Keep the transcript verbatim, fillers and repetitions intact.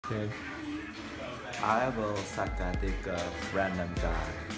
Okay. I will suck a dick of random guy.